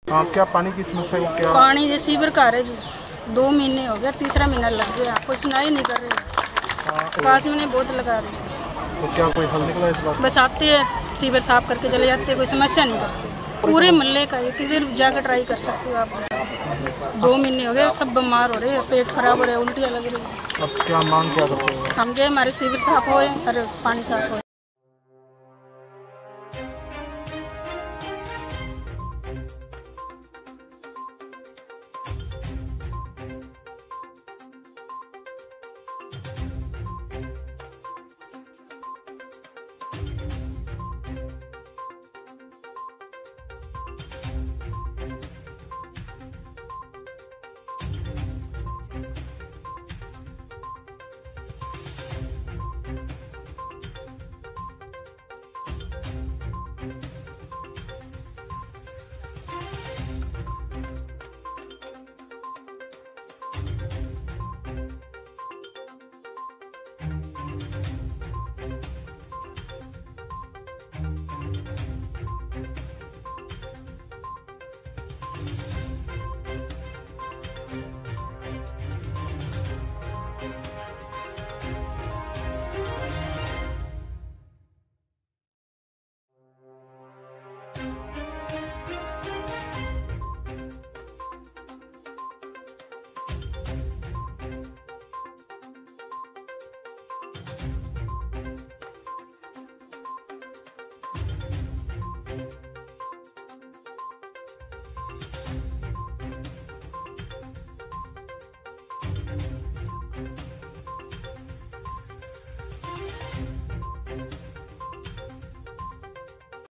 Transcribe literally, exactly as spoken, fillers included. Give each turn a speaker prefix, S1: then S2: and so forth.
S1: हाँ, क्या पानी की समस्या को क्या?
S2: पानी जो सीवर का है जी, दो महीने हो गया, तीसरा महीना लग गया, कोई सुनाई नहीं कर रहे। पास में नहीं बहुत लगा रहे।
S1: तो क्या कोई हल निकला इस बात?
S2: बस आते हैं, सीवर साफ करके चले जाते हैं, कोई समस्या नहीं करते। पूरे मोहल्ले का है, किसी जाकर ट्राई कर सकते हो आप। दो महीने हो गए, सब बीमार हो रहे हैं, पेट खराब हो रहा है, उल्टियाँ लग रही है।
S1: अब क्या मांग क्या करते हो?
S2: हम गए, हमारे सीवर साफ होए और पानी साफ होए।